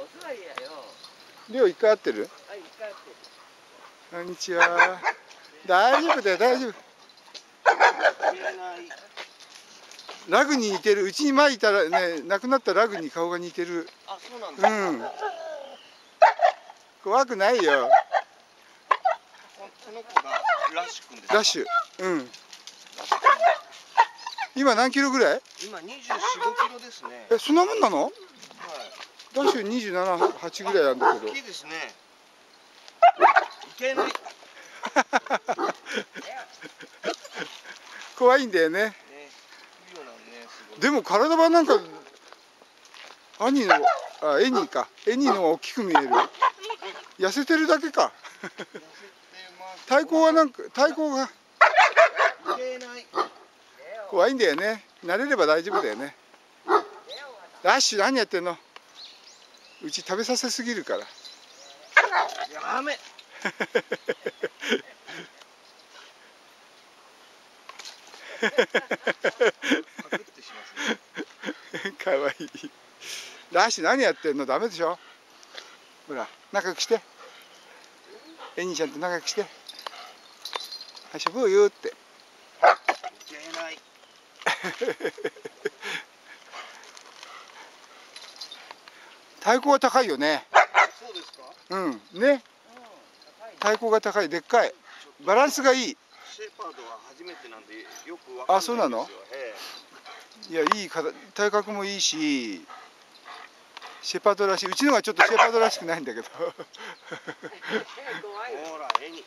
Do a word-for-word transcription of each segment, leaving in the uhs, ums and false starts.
りょう一回会ってる？こんにちは。大丈夫だよ、大丈夫。ラグに似てる。うちに前いたらね、亡くなったラグに顔が似てる。 あ、そうなんだ。 うん。怖くないよ。 この子がラッシュ君ですか？ ラッシュ。うん。今何キロぐらい？ 今にじゅうよん、ごキロですね。 え、そんなもんなの？ はい。 ラッシュにじゅうなな、はちぐらいなんだけど。 大きいですね。いけない。 怖いんだよね。 ね、 でも体はなんか兄のあエニーかエニーの方が大きく見える。痩せてるだけか。体高はなんか体高が怖いんだよね。慣れれば大丈夫だよね。ラッシュ何やってんの？うち食べさせすぎるから。 やめ。 かわいい。ラッシュ何やってんの？ダメでしょ。ほら仲良くして。エニーちゃんと仲良くして。遊ぼうよって。体高が高いよね。 そうですか？ うんね。体高が高い、でっかい。バランスがいい。 シェパードは初めてなんでよくわかんないんですよ。 あ、そうなの？ ええ、いや、いい体格もいいし、シェパードらしい。うちのがちょっとシェパードらしくないんだけど。ほら、エニ。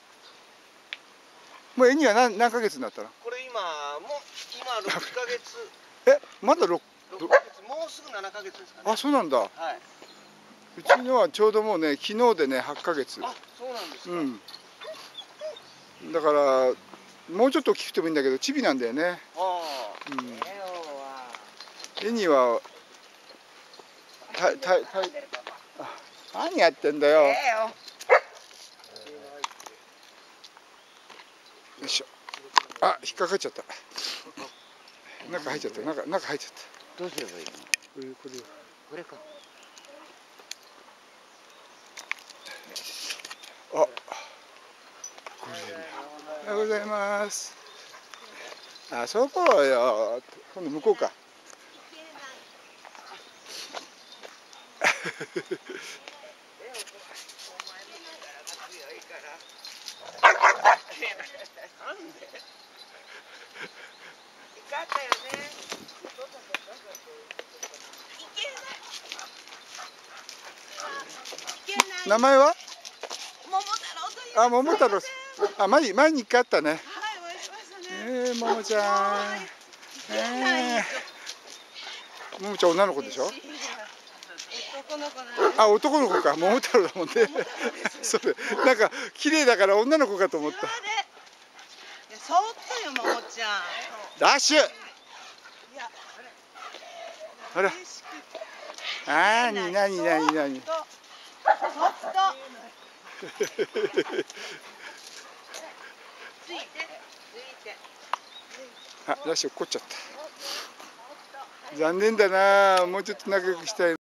もうエニは何何ヶ月になったの？ これ今もう今ろっかげつ。 え、まだろくろっかげつ、もうすぐななかげつですかね。 あ、そうなんだ。 はい。 うちのはちょうどもうね、昨日でねはちかげつ。 あ、そうなんですか。 うん。だからもうちょっと大きくてもいいんだけどチビなんだよね。うん。エニはたたたあ、何やってんだよ。よいしょ。あ、引っかかっちゃった。中入っちゃった。中中入っちゃった。 どうすればいいの？ これこれこれか。 あ、これ。おはようございます。遊ぼうよ。今度向こうか。名前は？あ、桃太郎。あ、前に前に一回あったね。はい、お会いしましたね。ええ、桃ちゃん。ええ。桃ちゃん女の子でしょ？男の子なんです。あ、男の子か。桃太郎だもんね。それ、なんか綺麗だから女の子かと思った。 そっとよ、桃ちゃん。 ダッシュ。ほら。あーに、なになになに。あ、ラッシュ落っこっちゃった。残念だな。もうちょっと仲良くしたい。